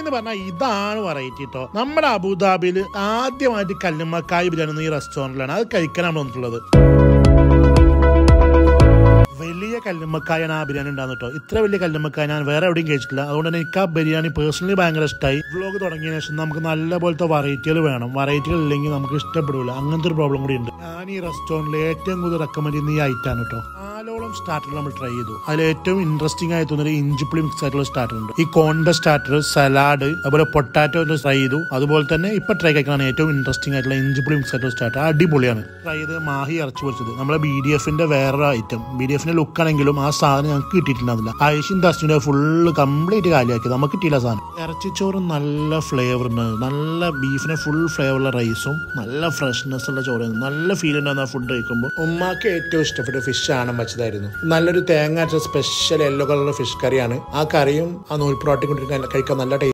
എന്ന് പറഞ്ഞാൽ ഇതാണ് വെറൈറ്റി കേട്ടോ. നമ്മുടെ അബുദാബിയിൽ ആദ്യമായിട്ട് കല്ലുമ്മക്കായ ബിരിയാണി ഈ റെസ്റ്റോറൻറ്റിലാണ് അത് കഴിക്കാനാണ് വന്നിട്ടുള്ളത്. വലിയ കല്ലുമ്മക്കായാണ് ആ ബിരിയാണി ഉണ്ടാകുന്ന കേട്ടോ. ഇത്ര വലിയ കല്ലുമ്മക്കായ ഞാൻ വേറെ എവിടെയും കഴിച്ചിട്ടില്ല. അതുകൊണ്ട് തന്നെ എനിക്ക് ആ ബിരിയാണി പേഴ്സണലി ഭയങ്കര ഇഷ്ടമായി. വ്ലോഗ് തുടങ്ങിയ ശേഷം നമുക്ക് നല്ല പോലത്തെ വെറൈറ്റികൾ വേണം. വെറൈറ്റികൾ ഇല്ലെങ്കിൽ നമുക്ക് ഇഷ്ടപ്പെടില്ല. അങ്ങനത്തെ ഒരു പ്രോബ്ലം കൂടി ഉണ്ട്. ഞാൻ ഈ റെസ്റ്റോറൻറ്റിൽ ഏറ്റവും കൂടുതൽ റെക്കമെൻഡ് ചെയ്യുന്ന ഈ ഐറ്റാണ് കേട്ടോ. 4ഓളം സ്റ്റാർട്ടർ നമ്മൾ ട്രൈ ചെയ്തു. അതിൽ ഏറ്റവും ഇൻട്രസ്റ്റിംഗ് ആയി തോന്നിയ ഇഞ്ചിപ്പുളി മിക്സ് ആയിട്ടുള്ള സ്റ്റാർട്ടർ ഉണ്ട്. ഈ കോണിന്റെ സ്റ്റാർട്ടർ, സലാഡ്, അതുപോലെ പൊട്ടാറ്റോ ട്രൈ ചെയ്തു. അതുപോലെ തന്നെ ഇപ്പൊ ട്രൈ കഴിക്കാനാണ് ഏറ്റവും ഇൻട്രസ്റ്റിംഗ് ആയിട്ടുള്ള ഇഞ്ചിപ്പുളി മിക്സ് ആയിട്ടുള്ള സ്റ്റാർട്ടർ. അടിപൊളിയാണ്. ട്രൈ ചെയ്ത് മാഹി ഇറച്ചി പൊരിച്ചത്, നമ്മളെ BDFന്റെ വേറൊരു ഐറ്റം. BDFന്റെ ലുക്ക് ആണെങ്കിലും ആ സാധനം ഞങ്ങൾക്ക് കിട്ടിയിട്ടുണ്ടാവില്ല. ഐഷിൻ ദസ്റ്റിന്റെ ഫുള്ള് കംപ്ലീറ്റ് കാലിയാക്കി, നമുക്ക് കിട്ടിയില്ല സാധനം. ഇറച്ചിച്ചോറ് നല്ല ഫ്ലേവറിന്, നല്ല ബീഫിന് ഫുൾ ഫ്ലേവറുള്ള റൈസും നല്ല ഫ്രഷ്നെസ് ഉള്ള ചോറ്, നല്ല ഫീൽ ഉണ്ടാകുന്ന ഫുഡ് കഴിക്കുമ്പോൾ. ഉമ്മാക്ക് ഏറ്റവും ഇഷ്ടപ്പെട്ട ഫിഷ് ആണ് വെച്ചതായിരുന്നു. നല്ലൊരു തേങ്ങ സ്പെഷ്യൽ യെല്ലോ കളർ ഫിഷ് കറിയാണ്. ആ കറിയും ആ നൂൽപ്പൊറോട്ടയും കഴിക്കാൻ നല്ല ടേസ്റ്റ്.